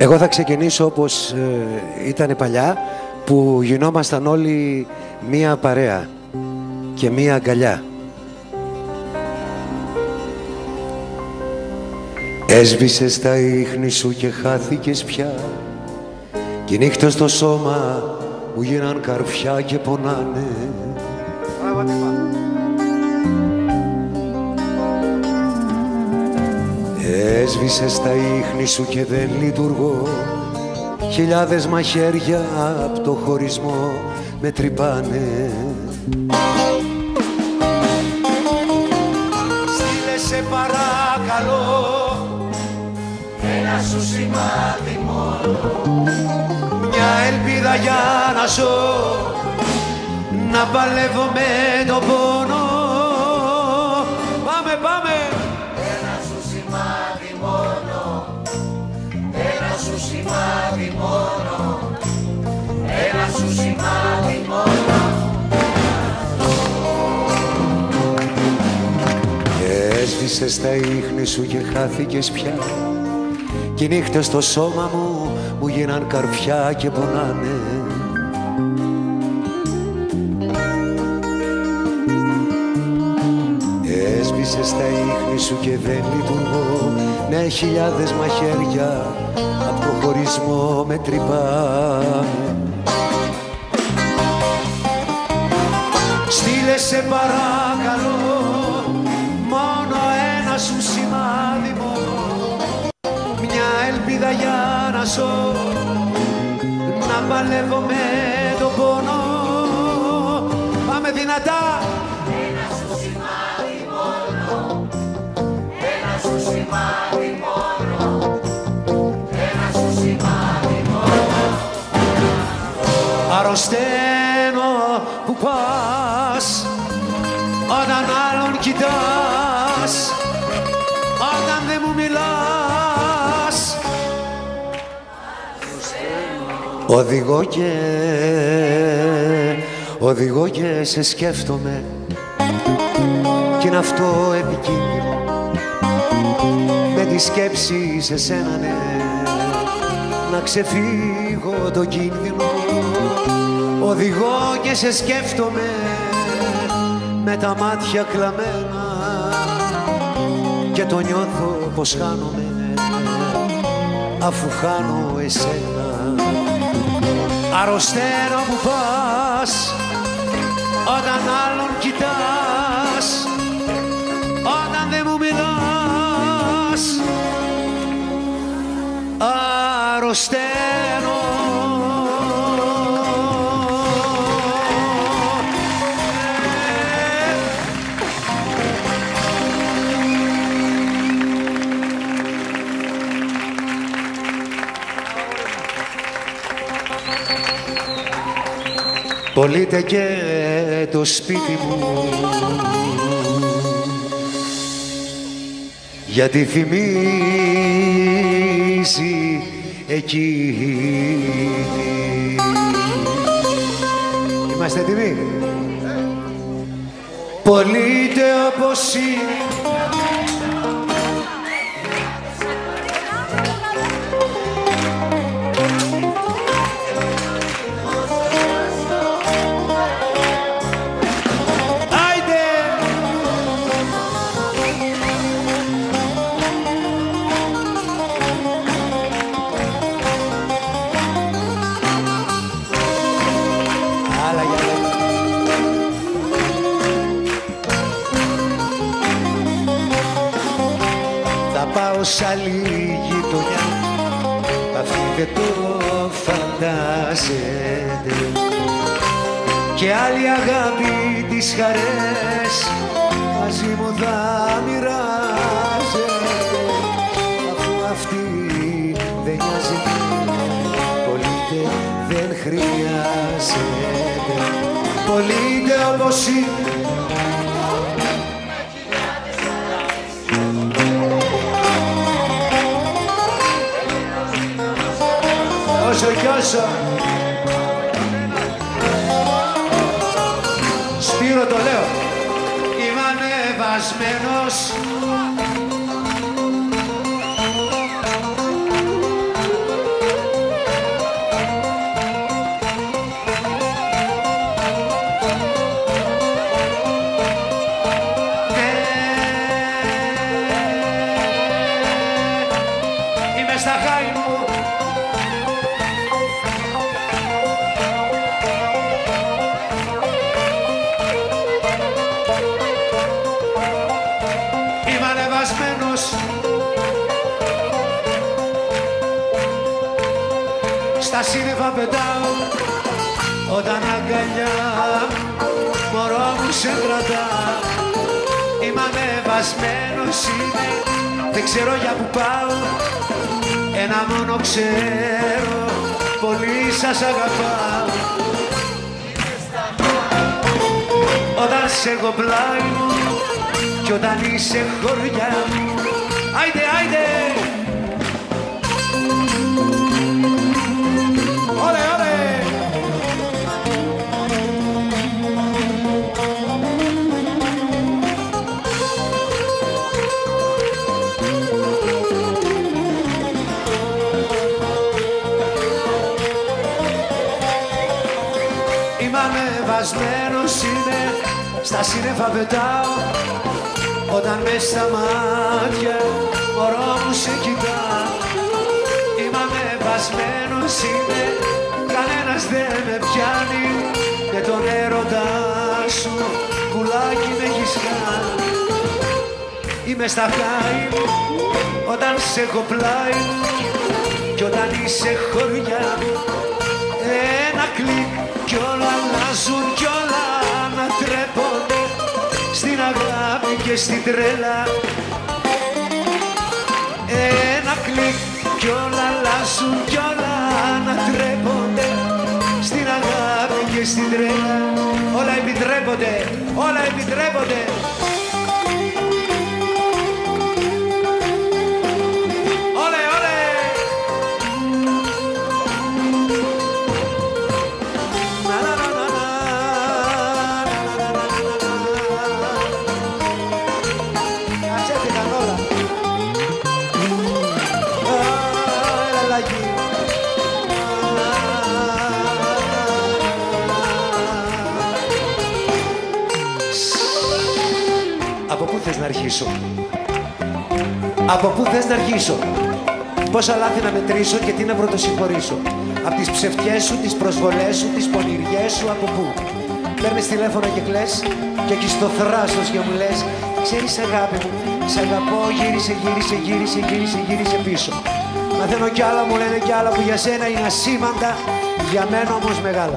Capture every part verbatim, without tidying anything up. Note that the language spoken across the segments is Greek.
Εγώ θα ξεκινήσω όπως ε, ήταν παλιά, που γινόμασταν όλοι μία παρέα και μία αγκαλιά. Έσβησες τα ίχνη σου και χάθηκες πια, κι οι νύχτες στο σώμα μου γίναν καρφιά και πονάνε. Έσβησες τα ίχνη σου και δεν λειτουργώ, χιλιάδες μαχαίρια απ' το χωρισμό με τρυπάνε. Στείλε σε παρακαλώ ένα σου σημάδι μόνο, μια ελπίδα για να ζω, να παλεύω με τον πόνο. Πάμε, πάμε! Ένα σου σημάδι μόνο, ένα σου σημάδι μόνο, ένα σου σημάδι μόνο. Έσβησες τα ίχνη σου και χάθηκες πια, κι οι νύχτες στο σώμα μου μου γίναν καρφιά και πονάνε. Έσβησες τα ίχνη σου και δεν λειτουργώ, ναι, χιλιάδες μαχαίρια απ' το χωρισμό με τρυπάνε. Στείλε σε παρακαλώ μόνο ένα σου σημάδι μόνο, μια ελπίδα για να ζω, να παλεύω με τον πόνο. Πάμε δυνατά! Ένα σου σημάδι μόνο, ένα σου σημάδι μόνο, ένα σου σημάδι μόνο. Αρρωσταίνω που πας όταν άλλον κοιτάς, όταν δεν μου μιλάς. Οδηγώ και, οδηγώ και σε σκέφτομαι, κι είναι αυτό επικίνδυνο, με τη σκέψη σε σένα, ναι, να ξεφύγω το κίνδυνο. Οδηγώ και σε σκέφτομαι με τα μάτια κλαμμένα, και το νιώθω πως χάνομαι αφού χάνω εσένα. Αρρωσταίνω που πας όταν άλλον κοιτάς, όταν δεν μου μιλάς. Αρρωσταίνω. Πωλείται και το σπίτι μου, γιατί θυμίζει εκείνη. Είμαστε έτοιμοι? Πωλείται όπως είναι. Πάω σ' άλλη γειτονιά, αυτή δεν το φαντάζεται, και άλλη αγάπη τις χαρές μαζί μου θα μοιράζεται, αφού αυτή δεν νοιάζει, πωλείται δεν χρειάζεται. Πωλείται όπως είναι. Όσο κι όσο Σπύρο το λέω, είμαι ανεβασμένος, είμαι στα χάη μου. Είμαι ανεβασμένος στα σύννεφα πετάω όταν αγκαλιά μωρό μου σε κρατά. Είμαι ανεβασμένος, είμαι, δεν ξέρω για που πάω. Ένα μόνο ξέρω, πολύ σας αγαπάω. Όταν σε έχω πλάι μου κι όταν είσαι χωριά μου. Άιντε, άιντε! Όλε, όλε! Είμαι ανεβασμένος, είμαι, στα σύννεφα πετάω όταν μες στα μάτια μωρό μου σε κοιτάω. Είμαι ανεβασμένος, είμαι, κανένας δεν με πιάνει με τον έρωτά σου, πουλάκι με έχεις κάνει. Είμαι στα χάη μου όταν σε έχω πλάι μου κι όταν είσαι χωριά μου. Ένα κλικ κι όλα αλλάζουν κι όλα ανατρέπονται στην αγάπη και στην τρέλα. Ένα κλικ κι όλα αλλάζουν κι όλα ανατρέπονται στην αγάπη και στην τρέλα. Όλα επιτρέπονται, όλα επιτρέπονται. Όλε, όλε! Από πού θες να αρχίσω, από πού θες να αρχίσω, πόσα λάθη να μετρήσω και τι να πρωτοσυγχωρήσω. Απ' τις ψευτιές σου, τις προσβολές σου, τις πονηριές σου, από πού. Παίρνεις τηλέφωνο και κλαις και έχεις το θράσος και μου λες, ξέρεις αγάπη μου, σ' αγαπώ, γύρισε, γύρισε, γύρισε, γύρισε, γύρισε πίσω. Μαθαίνω κι άλλα, μου λένε κι άλλα που για σένα είναι ασήμαντα, για μένα όμως μεγάλα.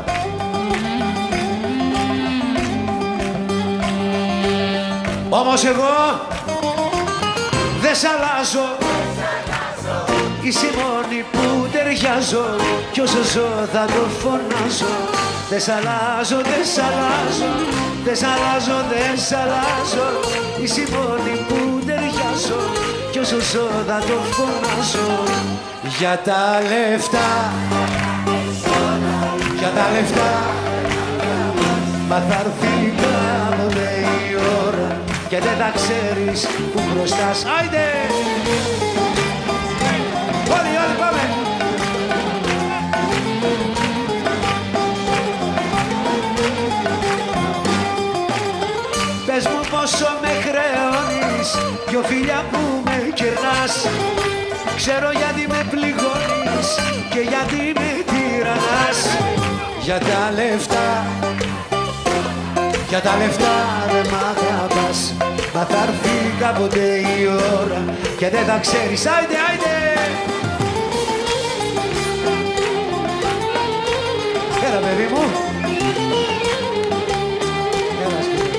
Όμως εγώ δεν σ' αλλάζω, είσαι η μόνη που ταιριάζω κι όσο ζω θα το φωνάζω. Δεν σ' αλλάζω, δεν σ' αλλάζω, δεν σ' αλλάζω, δεν σ' αλλάζω. Είσαι η μόνη που ταιριάζω κι όσο ζω θα το φωνάζω. Για τα λεφτά, για τα λεφτά, μα θα έρθει κάποτε η ώρα και δεν θα ξέρεις που μπροστάς. Άιντε! Όλοι, όλοι πάμε! Πες μου πόσο με χρεώνεις, δυο φίλια που με κερνάς. Ξέρω γιατί με πληγώνεις και γιατί με τυραννάς. Για τα λεφτά, για τα λεφτά δεν μ' αγαπάς, μα θα έρθει κάποτε η ώρα και δεν θα ξέρεις. Άιντε, άιντε! Έλα παιδί μου. Έλα σπίτι.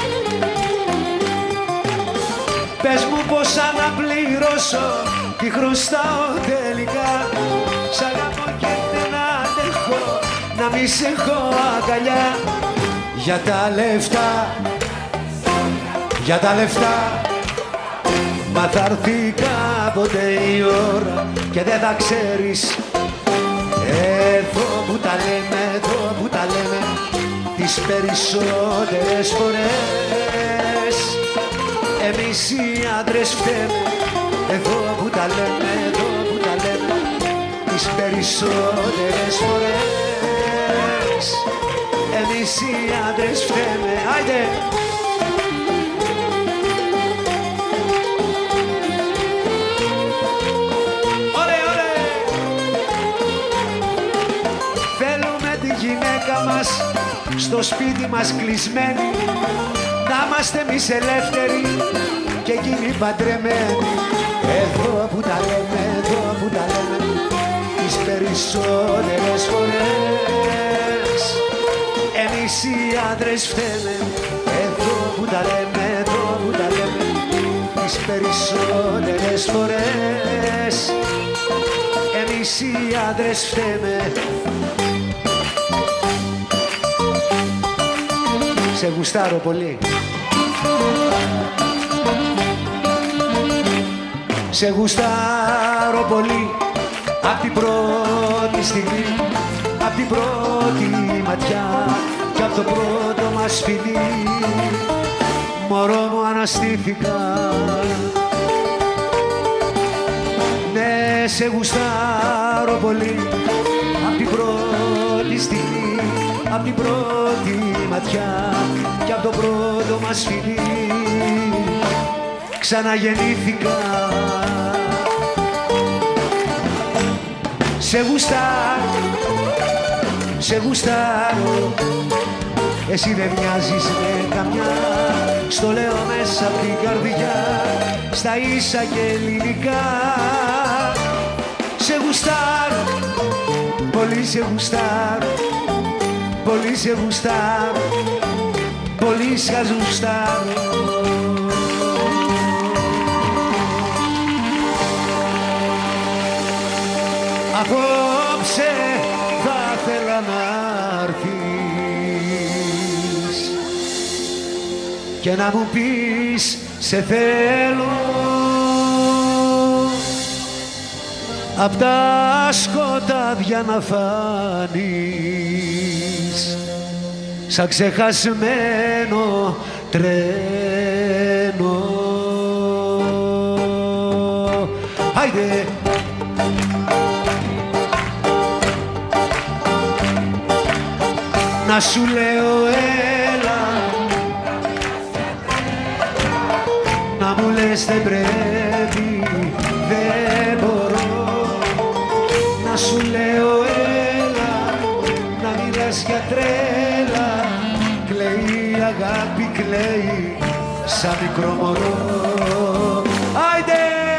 Πες μου πως να πληρώσω, τι χρωστάω τελικά. Σ' αγαπώ και δεν αντέχω να μη σε έχω αγκαλιά. Για τα λεφτά, για τα λεφτά, μα θα έρθει κάποτε η ώρα και δεν θα ξέρεις. Εδώ που τα λέμε, εδώ που τα λέμε, τις περισσότερες φορές εμείς οι άντρες φταίμε. Εδώ που τα λέμε, εδώ που τα λέμε, τις περισσότερες φορές εμείς οι άντρες φταίμε. Άιντε! στο σπίτι μας κλεισμένοι, να είμαστε εμείς ελεύθεροι και εκείνοι παντρεμένοι. Εδώ που τα λέμε, εδώ που τα λέμε, τις περισσότερες φορές εμείς οι άντρες φταίμε. Εδώ που τα λέμε, εδώ που τα λέμε, τις περισσότερες φορές εμείς οι άντρες φταίμε. Σε γουστάρω πολύ. Σε γουστάρω πολύ απ' την πρώτη στιγμή, απ' την πρώτη ματιά κι απ' το πρώτο μας φιλί. Μωρό μου αναστήθηκα. Ναι, σε γουστάρω πολύ απ' την πρώτη στιγμή, απ' την πρώτη ματιά κι απ' το πρώτο μας φιλί. Ξαναγεννήθηκα. Σε γουστάρω, σε γουστάρω, εσύ δεν μοιάζεις με καμιά, στο λέω μέσα απ' την καρδιά, στα ίσα και ελληνικά. Σε γουστάρω, πολύ σε γουστάρω, πολύ σε γουστάρω, πολύ σε γουστάρω. Απόψε θα ήθελα να έρθεις και να μου πεις σε θέλω. Απ' τα σκοτάδια να φανείς σαν ξεχασμένο τρένο. Άιντε! Να σου λέω έλα, να μου λες δεν πρέπει, δεν μπορώ. Να σου λέω έλα, να μιλάς για τρέλα, κλαίει η αγάπη, κλαίει σαν μικρό μωρό. Άιντε!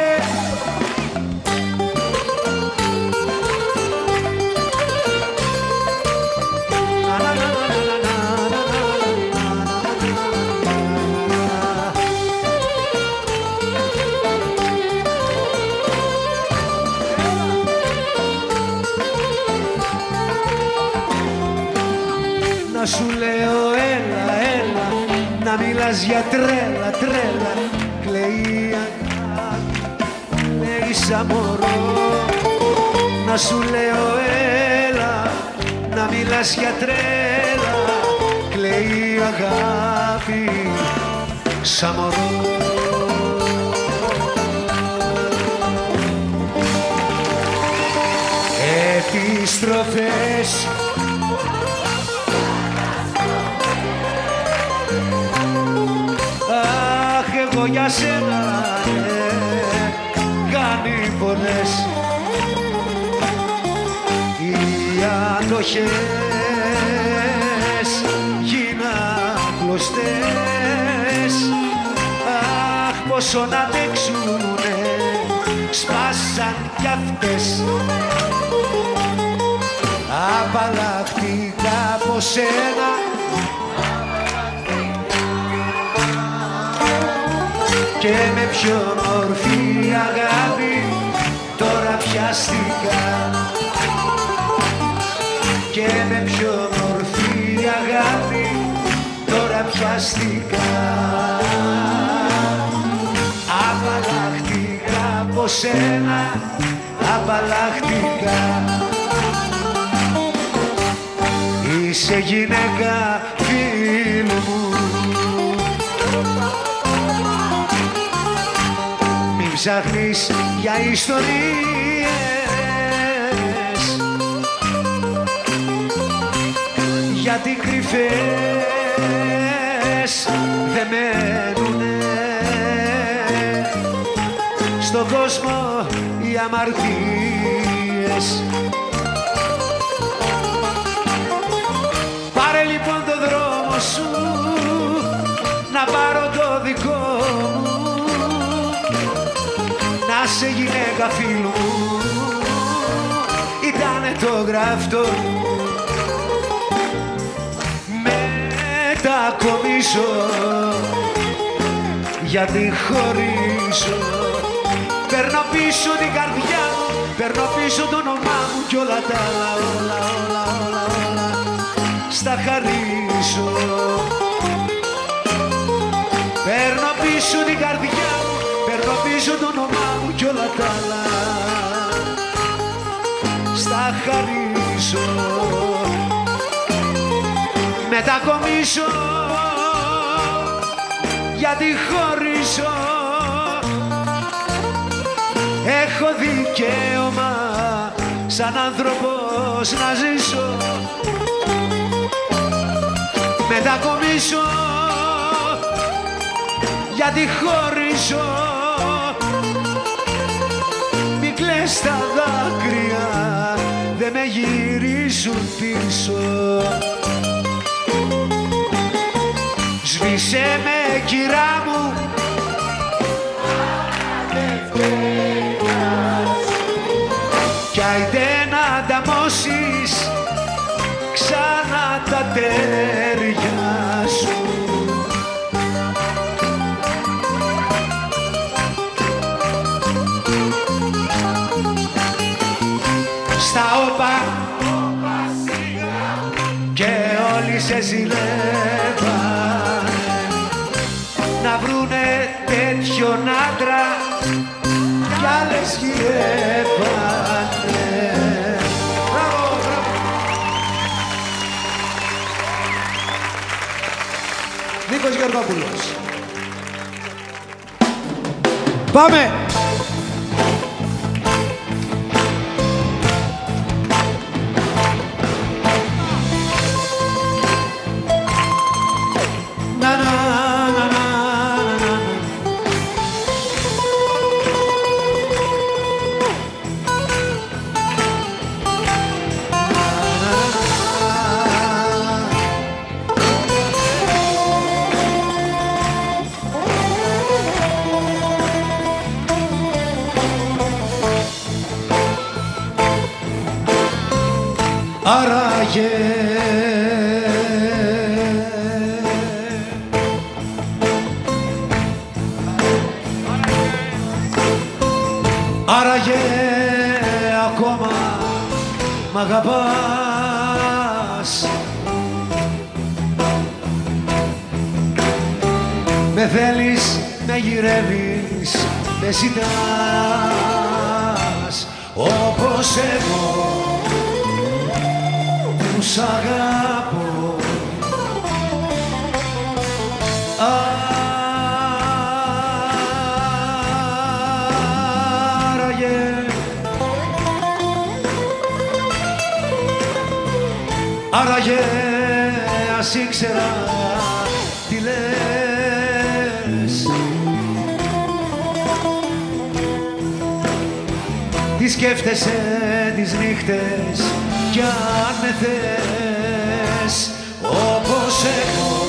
Να σου λέω έλα, έλα, να μιλάς για τρέλα, τρέλα, κλαίει αγάπη, κλαίει σαν μωρό. Να σου λέω έλα, να μιλάς για τρέλα, κλαίει αγάπη, σαν μωρό. Επιστροφές εγώ για σένα ναι, κάνει πολλές οι αντοχές γίναν κλωστές. Αχ, πόσο να αντέξουνε, σπάσαν κι αυτές. Απαλλαχτήκα από σένα και με πιο μορφή αγάπη τώρα πιάστηκα. Και με πιο μορφή αγάπη τώρα πιάστηκα. Απαλλαχτήκα από σένα, απαλλαχτήκα. Είσαι γυναίκα φίλου μου, μην ψάχνεις για ιστορίες, γιατί κρυφές δεν μένουνε στον κόσμο οι αμαρτίες. Πάρε λοιπόν το δρόμο είχα φίλου ήτανε το γραφτό. Μετακομίσω γιατί χωρίσω. Παίρνω πίσω την καρδιά μου, παίρνω πίσω το όνομά μου κι όλα τα άλλα, όλα, όλα, όλα, όλα στα χαρίσω. Παίρνω πίσω την καρδιά μου, παίρνω πίσω το όνομά μου κι όλα τα άλλα στα χαρίσω. Μετακομίσω γιατί χωρίσω. Έχω δικαίωμα σαν άνθρωπος να ζήσω. Μετακομίσω γιατί χωρίσω. Μη κλαις τα δάκρυα, δε με γυρίζουν πίσω. Σβήσε με κυρά μου, κι άιντε να ανταμώσεις ξανά τα τέρια σου. Στα όπα και όλοι σε ζηλεύανε να βρουνε τέτοιον άντρα κι άλλες γυρεύανε. Μπράβο, μπράβο. Νίκος Γεωργόπουλος. Πάμε! Άραγε Άραγε ακόμα μ' αγαπάς. Με θέλεις, με γυρεύεις, με ζητάς όπως εγώ που σ' αγαπώ. Άραγε, άραγε ας ήξερα τι λες. Τι σκέφτεσαι τις νύχτες κι αν με θες όπως εγώ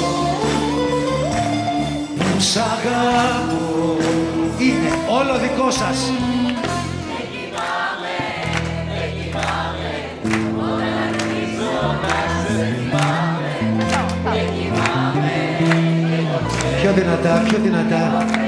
που σ' αγαπώ. Είναι όλο δικό σας. Δεν κοιμάμαι, δεν κοιμάμαι, όταν αρχίζω να σε θυμάμαι. Δεν κοιμάμαι, δεν το ξέρω. Πιο δυνατά, πιο δυνατά.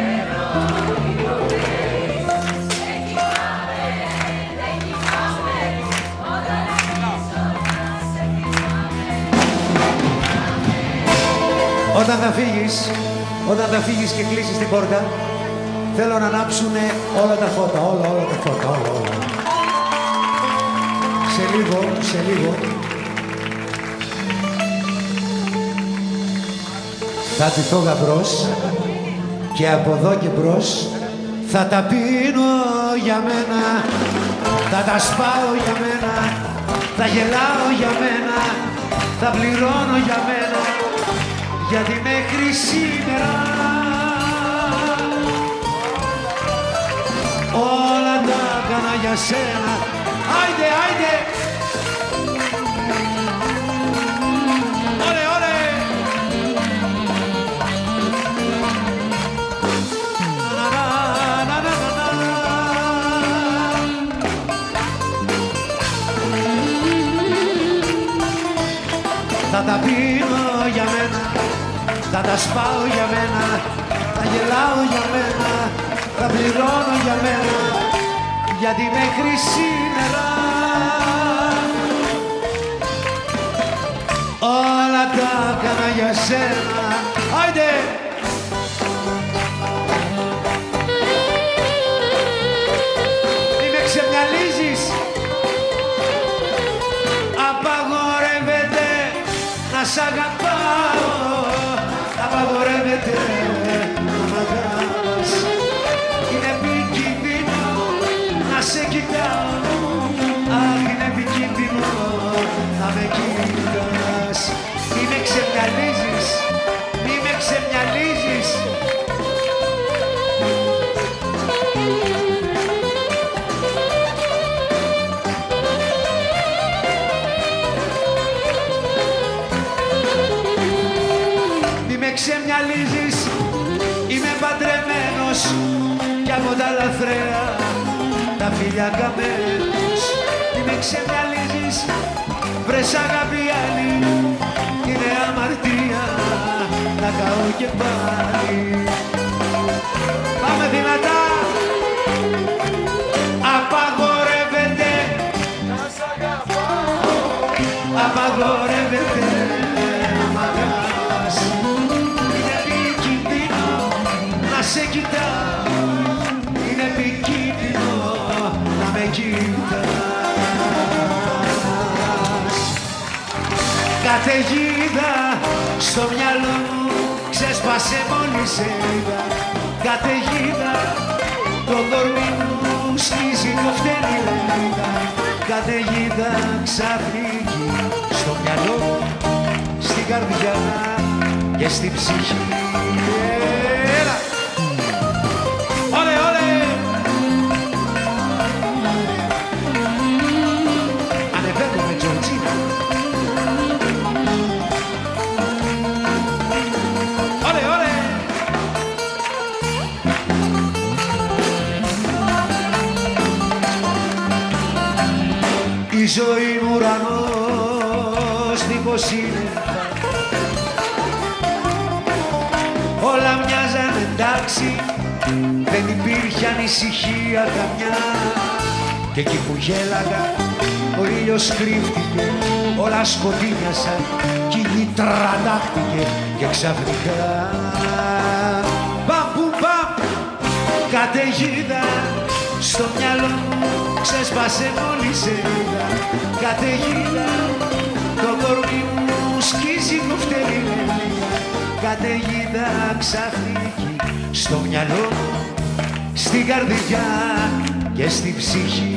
Όταν θα φύγεις, όταν θα φύγεις και κλείσεις την πόρτα, θέλω να ανάψουνε όλα τα φώτα, όλα, όλα τα φώτα, όλα, όλα. Σε λίγο, σε λίγο, θα τυθώ γαμπρός και από εδώ και μπρος θα τα πίνω για μένα, θα τα σπάω για μένα, θα γελάω για μένα, θα πληρώνω για μένα. Γιατί μέχρι σήμερα όλα τα έκανα για σένα. Άιντε, άιντε! Ωρε, ωρε! Να, να, να, να, να, να, να. Θα τα πίνω για μένα, θα τα σπάω για μένα, θα γελάω για μένα, θα πληρώνω για μένα, γιατί μέχρι σήμερα όλα τα έκανα για σένα. Άιντε! Μη με ξεμυαλίζεις. Απαγορεύεται να σ' αγαπάω, απαγορεύεται να μ' αγαπάς. Είναι επικίνδυνο να σε κοιτάω, αχ, είναι επικίνδυνο να με κοιτάς. Μη με ξεμυαλίζεις, μη με ξεμυαλίζεις. Μη με ξεμυαλίζεις, είμαι παντρεμένος κι από τα λαθρέα τα φιλιά καμένος. Μη με ξεμυαλίζεις, βρες αγάπη άλλη, είναι αμαρτία να καώ και πάλι. Πάμε δυνατά. Απαγορεύεται να σ' αγαπάω, απαγορεύεται να μ' αγαπάς. Είναι επικίνδυνο να σε κοιτάω, είναι επικίνδυνο να με κοιτάς. Καταιγίδα στο μυαλό μου ξέσπασε μόλις σε είδα. Καταιγίδα το κορμί μου σκίζει κοφτένη λεβίδα. Καταιγίδα ξαφνική στο μυαλό μου, στην καρδιά και στην ψυχή. Έλα! Όλε, όλε! Ανεβαίνω με Τζορτζίνα. Όλε, όλε! Η ζωή μου ουρανός δίχως είναι, όλα μοιάζαν εντάξει, δεν υπήρχε ανησυχία καμιά. Και εκεί που γέλαγα ο ήλιος κρύφτηκε, όλα σκοτεινιάσαν κι η γη τραντάχτηκε. Και ξαφνικά παμ πουμ παμ, καταιγίδα στο μυαλό μου ξέσπασε μόλις σε είδα. Καταιγίδα το κορμί μου σκίζει κοφτέλη λεβίδα. Καταιγίδα ξαφνική στο μυαλό μου, στην καρδιά και στην ψυχή.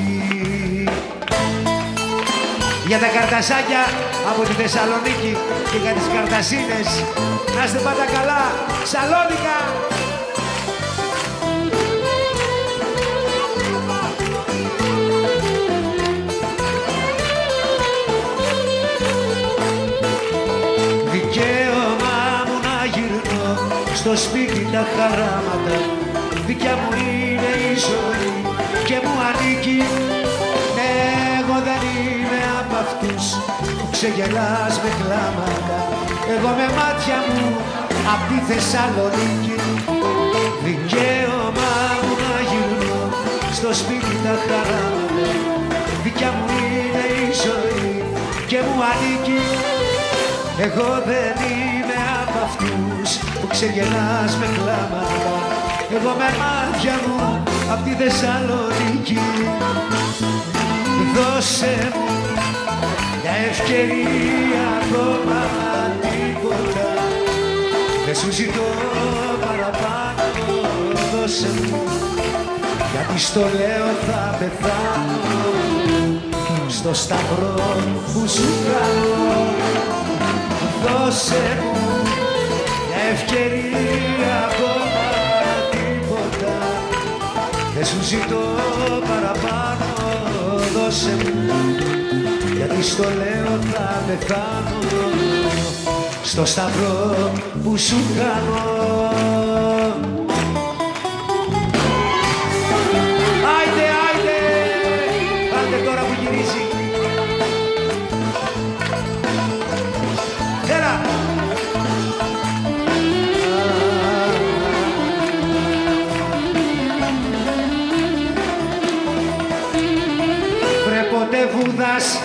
Για τα καρτασάκια από τη Θεσσαλονίκη και για τις καρτασίνες, να είστε πάντα καλά, Σαλόνικα! Δικαίωμα μου να γυρνώ στο σπίτι τα χαράματα, δικιά μου είναι η ζωή και μου ανήκει. Εγώ δεν είμαι απ' αυτούς που ξεγελάς με κλάματα, εγώ με μάτια μου απ' τη Θεσσαλονίκη. Δικαίωμα μου να γυρνώ στο σπίτι τα χαράματα, δικιά μου είναι η ζωή και μου ανήκει. Εγώ δεν είμαι απ' αυτούς που ξεγελάς με κλάματα, εγώ με μάτια μου απ' τη Θεσσαλονίκη. Δώσε μου μια ευκαιρία ακόμα, τίποτα δεν σου ζητώ παραπάνω. Δώσε μου, γιατί στο λέω θα πεθάνω στο σταυρό που σου κάνω. Δώσε μου μια ευκαιρία ακόμα, τίποτα δεν σου ζητώ παραπάνω. Δώσε μου, γιατί στο λέω θα πεθάνω στο σταυρό που σου κάνω. Άιντε, άιντε, άντε τώρα που γυρίζει. ποτέ βούδας,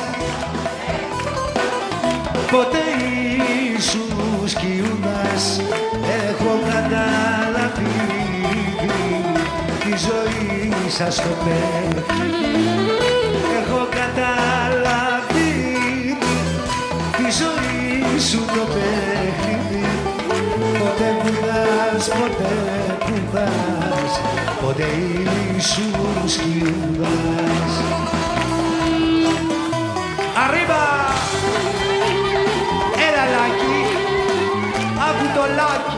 ποτέ ήσουν σκιούδας. Έχω καταλάβει τη ζωή σας το παιχνίδι. Έχω καταλάβει τη ζωή σου το παιχνίδι. Ποτέ βούδας, ποτέ βούδας, ποτέ ήσουν σκιούδας. Arriba! Έλα Λάκη, άκου το Λάκη.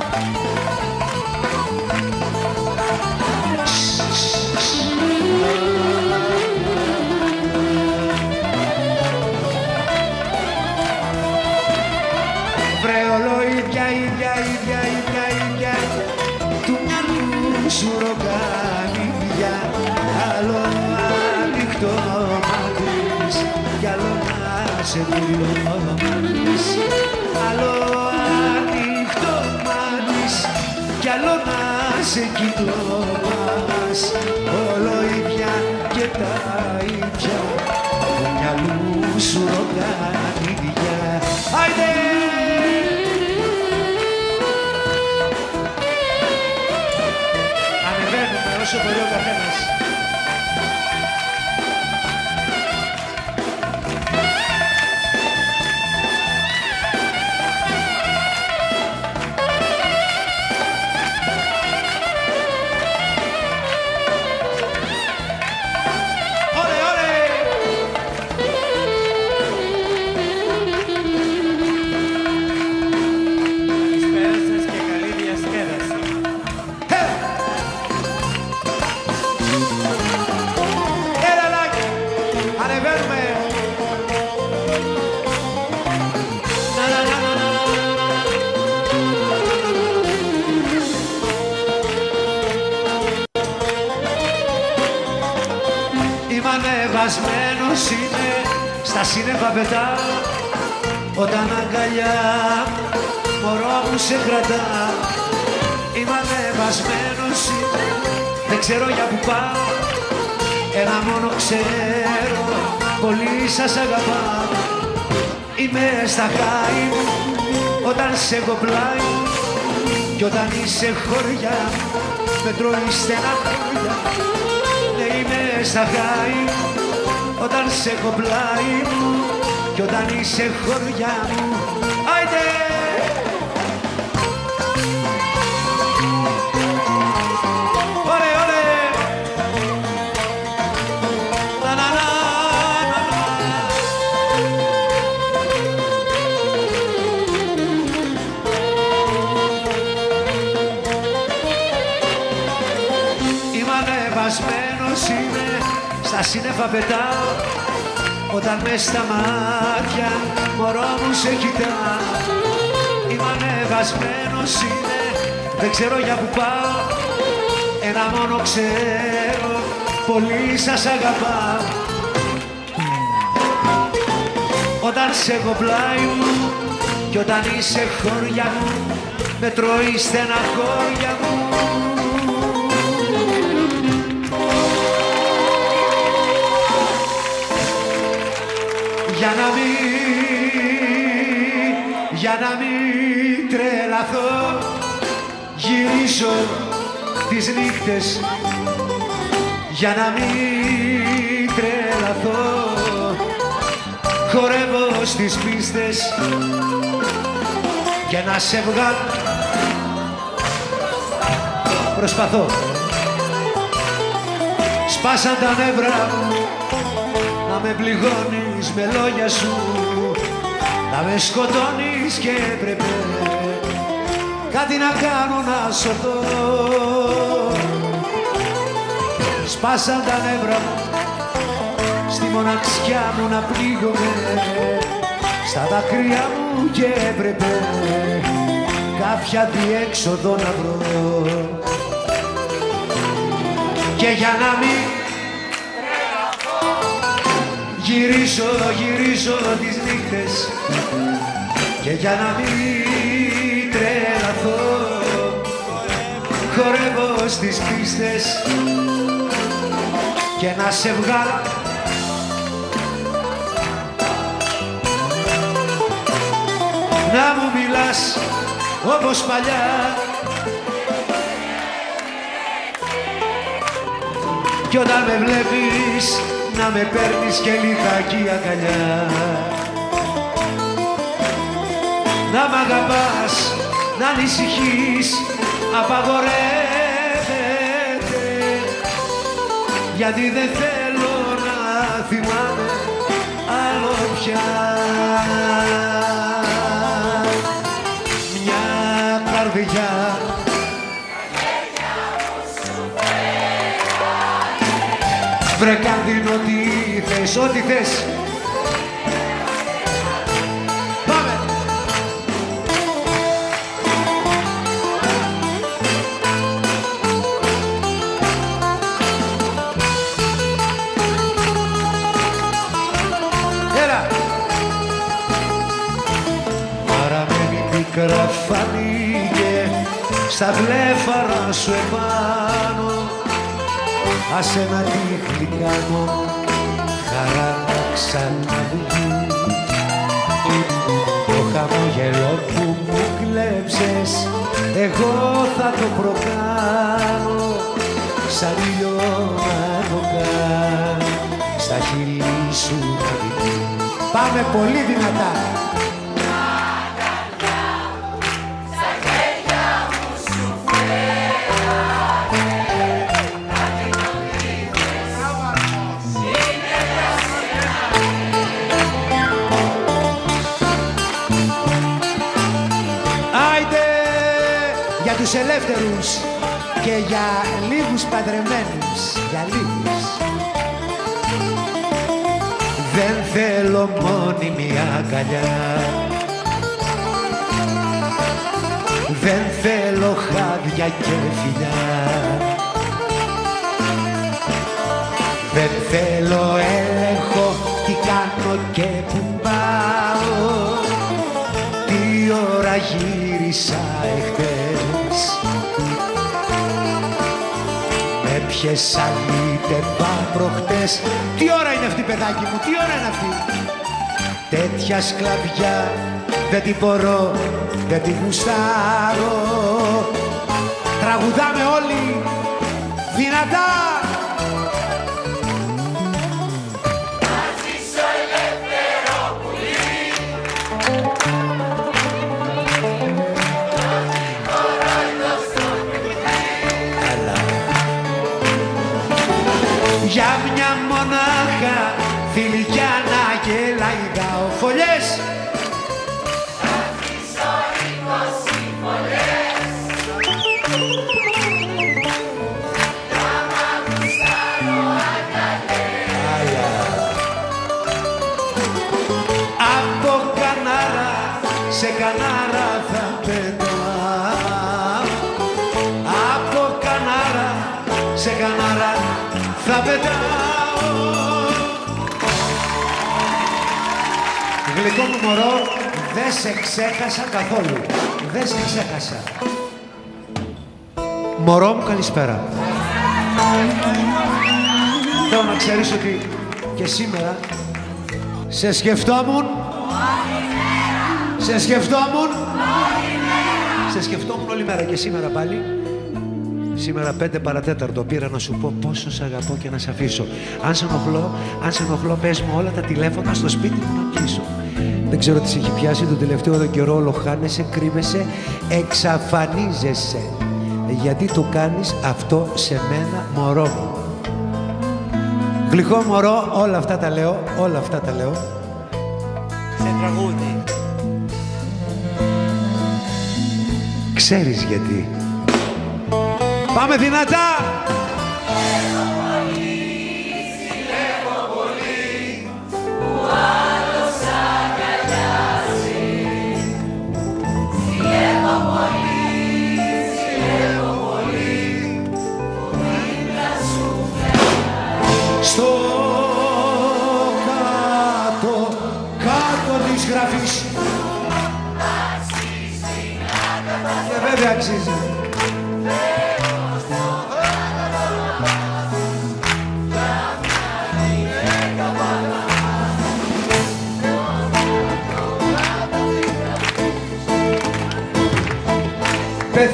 Βρε όλο ίδια, ίδια, ίδια, ίδια, ίδια, του μυαλού σου ροκανίδια. Άλλο ανοιχτό μάτις, κι άλλο να σε πληρώνεις. Άλλο ανοιχτό μάτις, κι άλλο να σε κυκλώνας. Όλο ίδια και τα ίδια, του μυαλού σου ροκανίδια. Άιντε! Ανεβαίνουμε όσο μπορεί ο καθένας. Ανεβασμένος είναι, στα σύννεφα πετάω. Όταν αγκαλιά μωρό μου σε κρατά. Είμαι ανεβασμένος είναι, δεν ξέρω για που πάω. Ένα μόνο ξέρω, πολύ σας αγαπάω. Είμαι στα χάη μου, όταν σε έχω πλάι. Κι όταν είσαι χωριά, με τρώει στεναχώρια. Είμαι στα χάη όταν σε έχω πλάι μου κι όταν είσαι χωριά μου. Άιντε! Ωρε, ωρε! Να, να, να, να, να. Είμαι ανεβασμένος είμαι, στα σύννεφα πετάω. Όταν μες στα μάτια μωρό μου σε κοιτά. Είμαι ανεβασμένος είμαι, δεν ξέρω για που πάω. Ένα μόνο ξέρω, πολύ σας αγαπάω. Όταν σε έχω πλάι μου κι όταν είσαι χώρια μου, με τρώει στεναχώρια μου. Για να μην, για να μην τρελαθώ, γυρίζω τις νύχτες. Για να μην τρελαθώ, χορεύω στις πίστες. Και να σε βγάλω, προσπαθώ. Σπάσαν τα νεύρα μου, να με πληγώνεις με λόγια σου, να με σκοτώνεις και έπρεπε κάτι να κάνω να σωθώ. Σπάσαν τα νεύρα μου, στη μοναξιά μου να πλήγομαι, στα δάκρυα μου και έπρεπε κάποια διέξοδο να βρω. Και για να μην γυρίζω, γυρίζω τις νύχτες. Και για να μην τρελαθώ, χορεύω στις πίστες. Και να σε βγάλω, να μου μιλάς όπως παλιά. Κι όταν με βλέπεις να με παίρνεις και λιγάκι αγκαλιά. Να μ' αγαπάς, να ανησυχείς, απαγορεύεται, γιατί δεν θέλω να θυμάμαι άλλο πια. Μια καρδιά βρε καντίνο, ό,τι θες, ό,τι θες. Πάμε! Έλα! Παραμένει πίκρα φανήκε στα βλέφαρα σου επάνω. Άσε να τη γλυκάνω, χαρά να ξαναβγεί. Το χαμόγελο που μου κλέψες, εγώ θα το προκάνω. Σαν ήλιο να το κάνω, στα χείλη σου να βγει. Πάμε πολύ δυνατά. Τους ελεύθερους και για λίγους παντρεμένους, για λίγους. Δεν θέλω μόνιμη αγκαλιά, δεν θέλω χάδια και φιλιά, δεν θέλω έλεγχο τι κάνω και που πάω, τι ώρα γύρισα εχθές. Με ποιες αλήτευα προχτές. Τι ώρα είναι αυτή, παιδάκι μου, τι ώρα είναι αυτή. Τέτοια σκλαβιά δεν την μπορώ, δεν την γουστάρω. Τραγουδάμε όλοι δυνατά. Για μια μονάχα φιλικιά να γελαϊδάω φωλιές. Θα αφήσω είκοσι φωλιές. Θα μ' ακουστάρω αγκαλιές. Από κανάρα σε κανάρα θα πετάω. Από κανάρα σε κανάρα θα πετάω. Γλυκό μου μωρό, δεν σε ξέχασα καθόλου. Δεν σε ξέχασα. Μωρό μου, καλησπέρα. Θέλω να ξέρεις ότι και σήμερα σε σκεφτόμουν. Σε σκεφτόμουν. Σε σκεφτόμουν όλη μέρα και σήμερα πάλι. Σήμερα πέντε παρατέταρτο πήρα να σου πω πόσο σ' αγαπώ και να σ' αφήσω. Αν σε ενοχλώ, αν σε ενοχλώ, πες μου όλα τα τηλέφωνα στο σπίτι μου να κλείσω. Δεν ξέρω τι σε έχει πιάσει τον τελευταίο εδώ καιρό, όλο χάνεσαι, κρύβεσαι, εξαφανίζεσαι. Γιατί το κάνεις αυτό σε μένα, μωρό μου. Γλυκό μωρό, όλα αυτά τα λέω, όλα αυτά τα λέω. Σε τραγούδι. Ξέρεις γιατί. Πάμε δυνατά! Ζηλεύω πολύ, ζηλεύω πολύ, που άλλος αγκαλιάζει. Ζηλεύω πολύ, ζηλεύω πολύ, που δίπλα σου φεύγει. Στο κάτω, κάτω της γραφής. Αξίζει να καταφέρει. Και βέβαια αξίζει.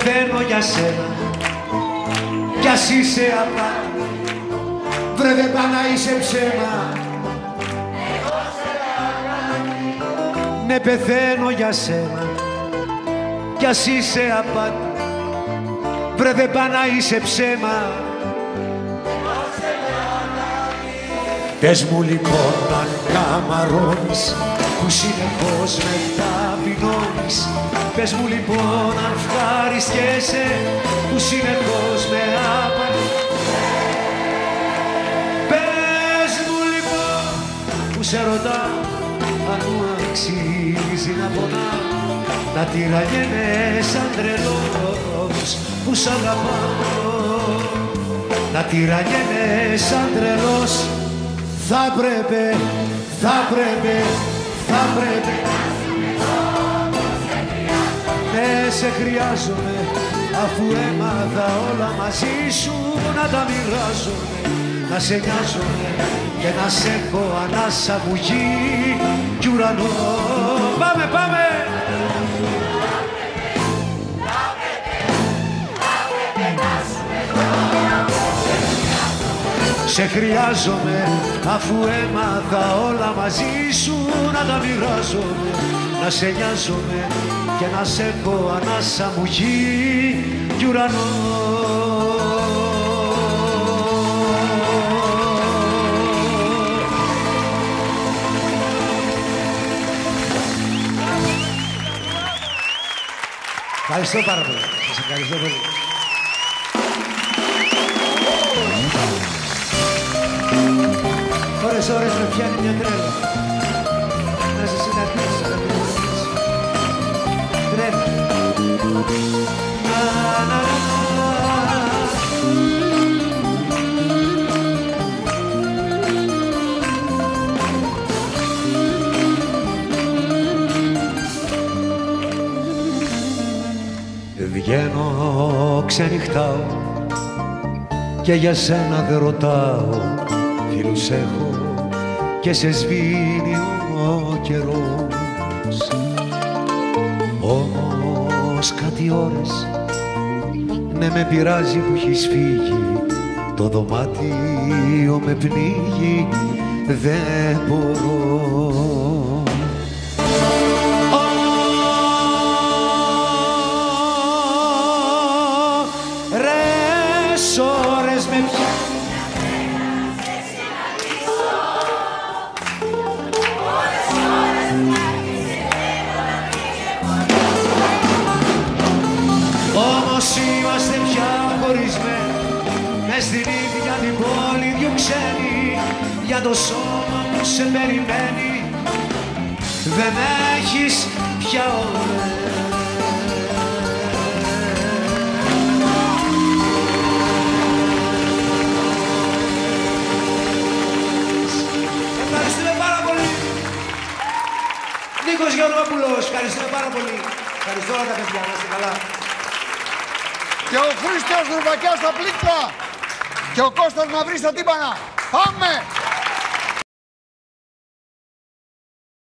πεθαίνω για σένα κι ας είσαι απάτη. Βρε δεν πά να είσαι ψέμα, εγώ σε αγάπη. ναι πεθαίνω για σένα κι ας είσαι απάτη. Βρε δεν πά να είσαι ψέμα, Εγώ σε αγάπη. πες μου λοιπόν αν καμαρώνεις που συνεχώς με ταπεινώνεις. Πες μου λοιπόν αν ευχαριστιέσαι που συνεχώς με απανείς. Πες μου λοιπόν που σε ρωτάω αν μου αξίζει να πονάω, να τυραγγέναι σαν τρελός που σ' αγαπάω. Να τυραγγέναι σαν τρελός. Θα πρέπει, θα πρέπει, θα πρέπει. Ναι, σε χρειάζομαι, αφού έμαθα όλα μαζί σου να τα μοιράζομαι. Να σε νοιάζομαι και να σε έχω ανάσα μου γη κι ουρανό. Πάμε, πάμε! Σε χρειάζομαι, αφού έμαθα όλα μαζί σου να τα μοιράζομαι. Να σε νοιάζομαι και να σε έχω ανάσα μου γη κι ουρανό. Ευχαριστώ πάρα πολύ. Σας ευχαριστώ πολύ. Ώρες ώρες με πιάνει μια τρέλα. Να σε συναντήσω, να με ρωτήσω. Τρέλα. Να, να, να. Βγαίνω, ξενυχτάω και για σένα δεν ρωτάω. Φίλους έχω και σε σβήνει ο καιρός. Όμως κάτι ώρες ναι με πειράζει που έχεις φύγει. Το δωμάτιο με πνίγει, δεν μπορώ. Ωρες ώρες με πιάνει. Είμαστε πια χωρισμένοι, μες στην ίδια την πόλη δυο ξένοι. Για το σώμα που σε περιμένει δεν έχεις πια ώρες. Ευχαριστούμε πάρα πολύ. Νίκος Γεωργόπουλος, ευχαριστούμε πάρα πολύ. Ευχαριστώ όλα τα παιδιά, να είστε καλά. Και ο Χρήστος Ρουβακιάς στα πλήκτρα και ο Κώστας Μαυρής στα τύμπανα. Πάμε!